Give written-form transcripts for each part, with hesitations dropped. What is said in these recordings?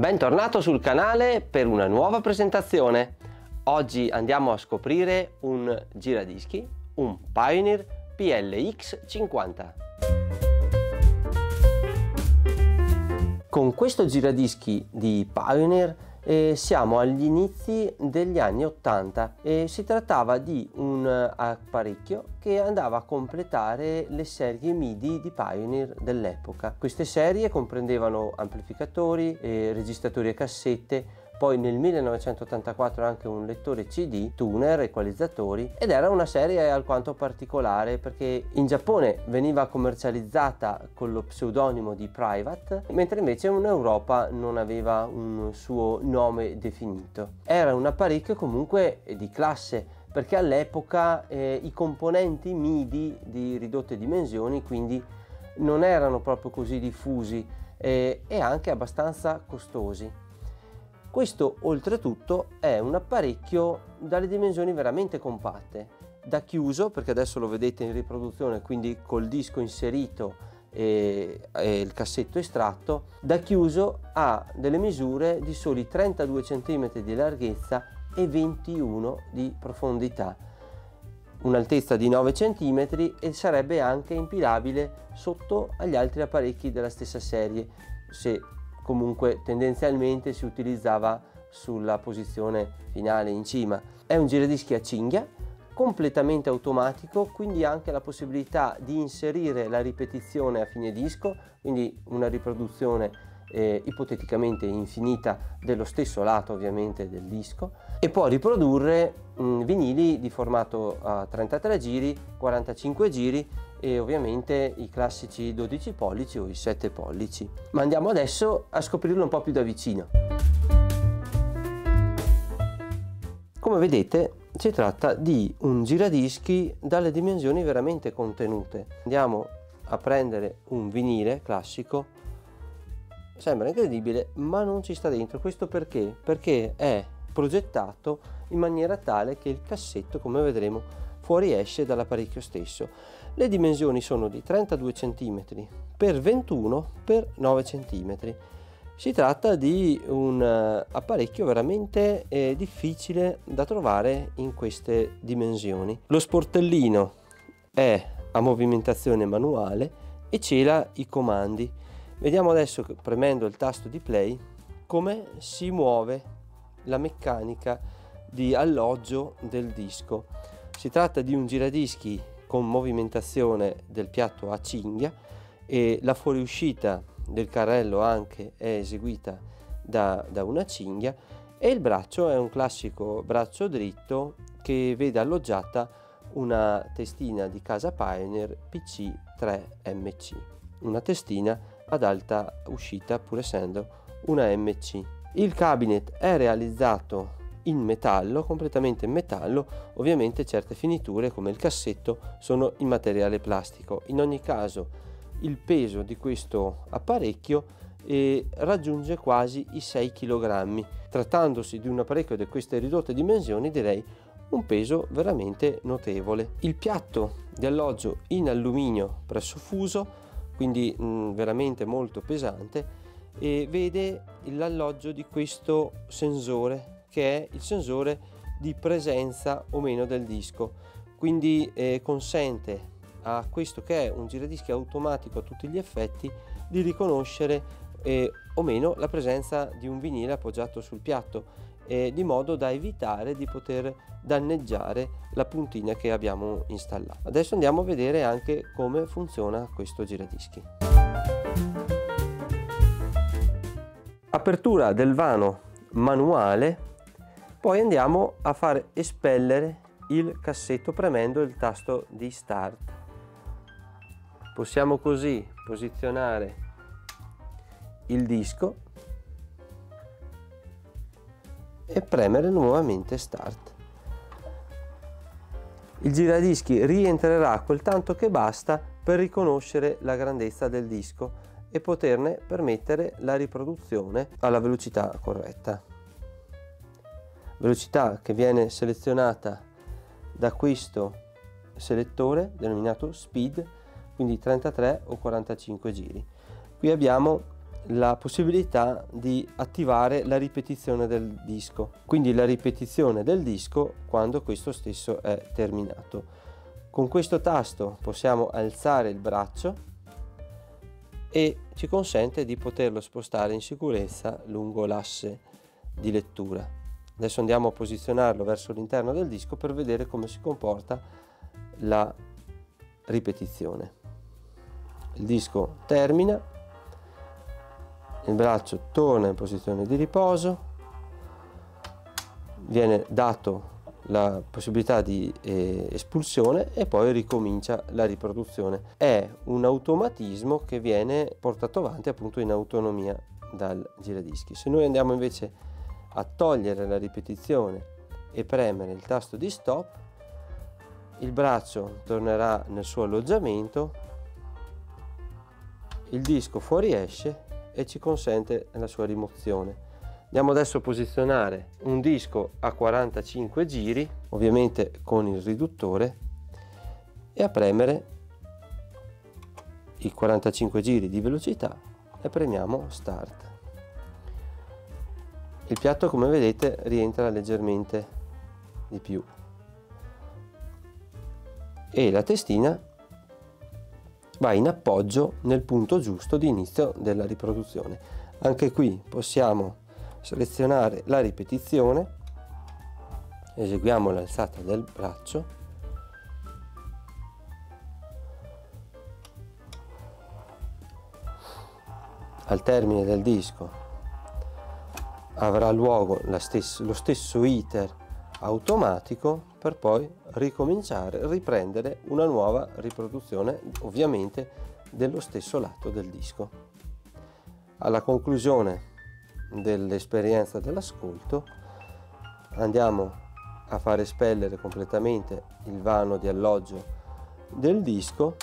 Bentornato sul canale per una nuova presentazione. Oggi andiamo a scoprire un giradischi, un Pioneer PLX50. Con questo giradischi di Pioneer siamo agli inizi degli anni 80 e si trattava di un apparecchio che andava a completare le serie MIDI di Pioneer dell'epoca. Queste serie comprendevano amplificatori, registratori a cassette, poi nel 1984 anche un lettore CD, tuner, equalizzatori, ed era una serie alquanto particolare perché in Giappone veniva commercializzata con lo pseudonimo di Private, mentre invece in Europa non aveva un suo nome definito. Era un apparecchio comunque di classe, perché all'epoca i componenti MIDI di ridotte dimensioni quindi non erano proprio così diffusi e anche abbastanza costosi. Questo oltretutto è un apparecchio dalle dimensioni veramente compatte, da chiuso, perché adesso lo vedete in riproduzione, quindi col disco inserito e il cassetto estratto, da chiuso ha delle misure di soli 32 cm di larghezza e 21 di profondità, un'altezza di 9 cm e sarebbe anche impilabile sotto agli altri apparecchi della stessa serie, se comunque tendenzialmente si utilizzava sulla posizione finale in cima. È un giradischi a cinghia completamente automatico, quindi anche la possibilità di inserire la ripetizione a fine disco, quindi una riproduzione ipoteticamente infinita dello stesso lato ovviamente del disco, e può riprodurre vinili di formato a 33 giri, 45 giri e ovviamente i classici 12 pollici o i 7 pollici. Ma andiamo adesso a scoprirlo un po' più da vicino. Come vedete si tratta di un giradischi dalle dimensioni veramente contenute. Andiamo a prendere un vinile classico. Sembra incredibile, ma non ci sta dentro. Questo perché? Perché è progettato in maniera tale che il cassetto, come vedremo, fuoriesce dall'apparecchio stesso. Le dimensioni sono di 32 cm per 21 per 9 cm. Si tratta di un apparecchio veramente difficile da trovare in queste dimensioni. Lo sportellino è a movimentazione manuale e cela i comandi. Vediamo adesso, premendo il tasto di play, come si muove la meccanica di alloggio del disco. Si tratta di un giradischi con movimentazione del piatto a cinghia e la fuoriuscita del carrello anche è eseguita da una cinghia, e il braccio è un classico braccio dritto che vede alloggiata una testina di casa Pioneer PC3MC, una testina ad alta uscita pur essendo una MC. Il cabinet è realizzato in metallo, completamente in metallo, ovviamente certe finiture come il cassetto sono in materiale plastico. In ogni caso il peso di questo apparecchio raggiunge quasi i 6 kg. Trattandosi di un apparecchio di queste ridotte dimensioni, direi un peso veramente notevole. Il piatto di alloggio in alluminio presso fuso, quindi veramente molto pesante, e vede l'alloggio di questo sensore, che è il sensore di presenza o meno del disco, quindi consente a questo, che è un giradischi automatico a tutti gli effetti, di riconoscere o meno la presenza di un vinile appoggiato sul piatto, di modo da evitare di poter danneggiare la puntina che abbiamo installato. Adesso andiamo a vedere anche come funziona questo giradischi. Apertura del vano manuale, poi andiamo a far espellere il cassetto premendo il tasto di start. Possiamo così posizionare il disco e premere nuovamente start. Il giradischi rientrerà quel tanto che basta per riconoscere la grandezza del disco e poterne permettere la riproduzione alla velocità corretta. Velocità che viene selezionata da questo selettore denominato speed, quindi 33 o 45 giri. Qui abbiamo la possibilità di attivare la ripetizione del disco, quindi la ripetizione del disco quando questo stesso è terminato. Con questo tasto possiamo alzare il braccio e ci consente di poterlo spostare in sicurezza lungo l'asse di lettura. Adesso andiamo a posizionarlo verso l'interno del disco per vedere come si comporta la ripetizione. Il disco termina, il braccio torna in posizione di riposo, viene dato la possibilità di espulsione e poi ricomincia la riproduzione. È un automatismo che viene portato avanti appunto in autonomia dal giradischi. Se noi andiamo invece a togliere la ripetizione e premere il tasto di stop, il braccio tornerà nel suo alloggiamento, il disco fuoriesce e ci consente la sua rimozione. Andiamo adesso a posizionare un disco a 45 giri, ovviamente con il riduttore, e a premere i 45 giri di velocità e premiamo start. Il piatto, come vedete, rientra leggermente di più e la testina va in appoggio nel punto giusto di inizio della riproduzione. Anche qui possiamo selezionare la ripetizione, eseguiamo l'alzata del braccio, al termine del disco avrà luogo lo stesso iter automatico per poi ricominciare, riprendere una nuova riproduzione, ovviamente dello stesso lato del disco. Alla conclusione dell'esperienza dell'ascolto andiamo a far espellere completamente il vano di alloggio del disco,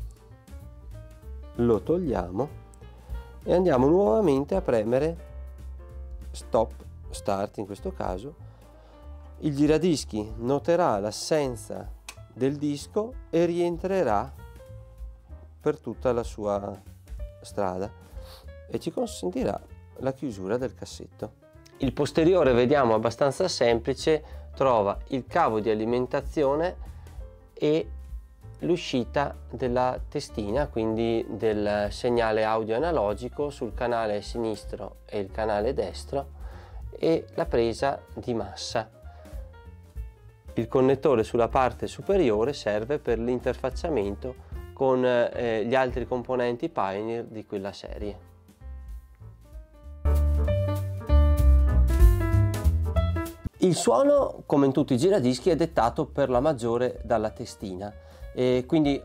lo togliamo e andiamo nuovamente a premere stop, start in questo caso. Il giradischi noterà l'assenza del disco e rientrerà per tutta la sua strada e ci consentirà la chiusura del cassetto. Il posteriore, vediamo, abbastanza semplice, trova il cavo di alimentazione e l'uscita della testina, quindi del segnale audio analogico sul canale sinistro e il canale destro, e la presa di massa. Il connettore sulla parte superiore serve per l'interfacciamento con gli altri componenti Pioneer di quella serie. Il suono, come in tutti i giradischi, è dettato per la maggiore dalla testina. Quindi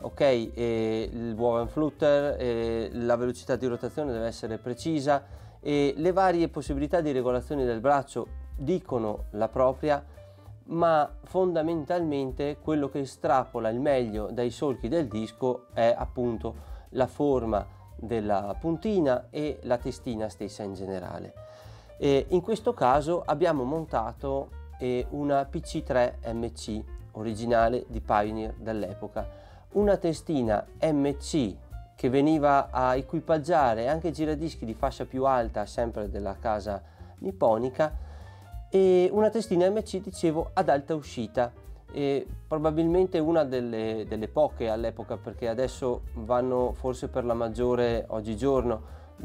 il Wovenflutter, la velocità di rotazione deve essere precisa e le varie possibilità di regolazione del braccio dicono la propria, ma fondamentalmente quello che estrapola il meglio dai solchi del disco è appunto la forma della puntina e la testina stessa in generale. In questo caso abbiamo montato una PC3 MC originale di Pioneer dell'epoca, una testina MC che veniva a equipaggiare anche giradischi di fascia più alta, sempre della casa nipponica, e una testina MC, dicevo, ad alta uscita, probabilmente una delle poche all'epoca, perché adesso vanno forse per la maggiore oggigiorno,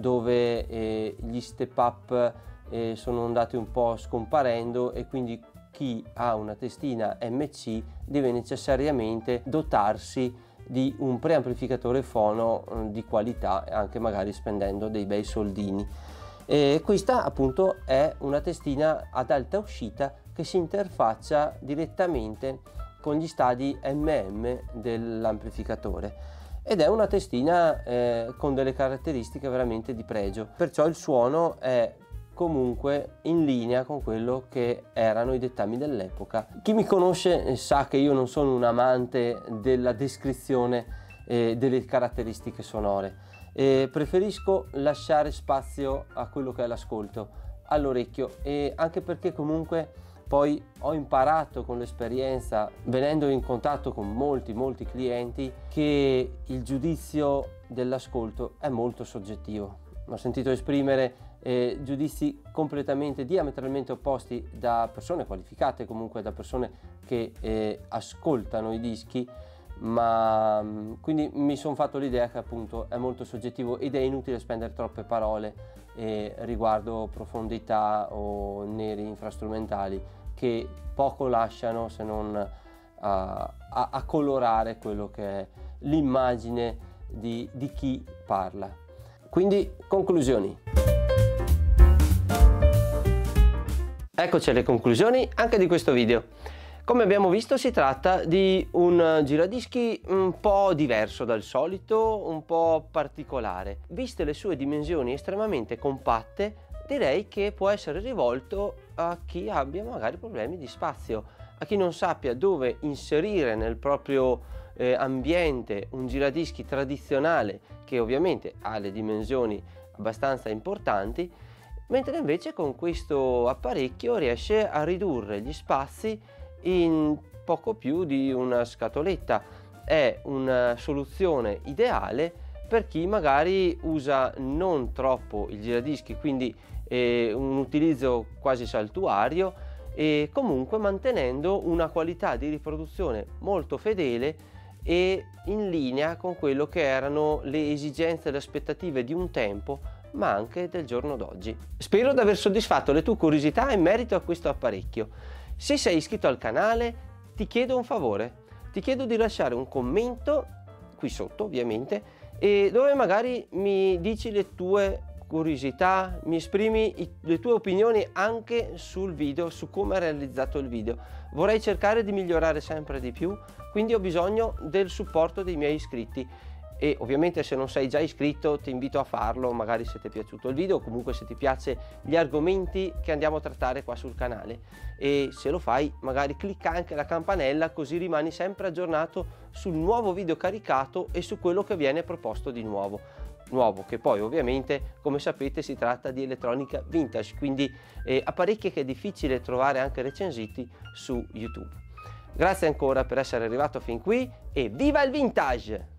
dove gli step up sono andati un po' scomparendo e quindi chi ha una testina MC deve necessariamente dotarsi di un preamplificatore fono di qualità, anche magari spendendo dei bei soldini. Questa appunto è una testina ad alta uscita che si interfaccia direttamente con gli stadi MM dell'amplificatore ed è una testina con delle caratteristiche veramente di pregio, perciò il suono è comunque in linea con quello che erano i dettami dell'epoca. Chi mi conosce sa che io non sono un amante della descrizione delle caratteristiche sonore. Preferisco lasciare spazio a quello che è l'ascolto, all'orecchio, e anche perché comunque poi ho imparato con l'esperienza, venendo in contatto con molti clienti, che il giudizio dell'ascolto è molto soggettivo. Ho sentito esprimere giudizi completamente diametralmente opposti da persone qualificate, comunque da persone che ascoltano i dischi, ma quindi mi sono fatto l'idea che appunto è molto soggettivo ed è inutile spendere troppe parole riguardo profondità o neri infrastrumentali che poco lasciano se non a colorare quello che è l'immagine di chi parla. Quindi, conclusioni. Eccoci alle conclusioni anche di questo video. Come abbiamo visto, si tratta di un giradischi un po' diverso dal solito, un po' particolare. Viste le sue dimensioni estremamente compatte, direi che può essere rivolto a chi abbia magari problemi di spazio, a chi non sappia dove inserire nel proprio ambiente un giradischi tradizionale che ovviamente ha le dimensioni abbastanza importanti, mentre invece con questo apparecchio riesce a ridurre gli spazi in poco più di una scatoletta. È una soluzione ideale per chi magari usa non troppo il giradischi, quindi un utilizzo quasi saltuario, e comunque mantenendo una qualità di riproduzione molto fedele e in linea con quello che erano le esigenze e le aspettative di un tempo, ma anche del giorno d'oggi. Spero di aver soddisfatto le tue curiosità in merito a questo apparecchio. Se sei iscritto al canale, ti chiedo un favore, ti chiedo di lasciare un commento qui sotto ovviamente, e dove magari mi dici le tue curiosità, mi esprimi le tue opinioni anche sul video, su come è realizzato il video. Vorrei cercare di migliorare sempre di più, quindi ho bisogno del supporto dei miei iscritti. E ovviamente se non sei già iscritto ti invito a farlo, magari se ti è piaciuto il video o comunque se ti piace gli argomenti che andiamo a trattare qua sul canale, e se lo fai magari clicca anche la campanella, così rimani sempre aggiornato sul nuovo video caricato e su quello che viene proposto di nuovo, che poi ovviamente, come sapete, si tratta di elettronica vintage, quindi apparecchi che è difficile trovare anche recensiti su YouTube. Grazie ancora per essere arrivato fin qui e viva il vintage!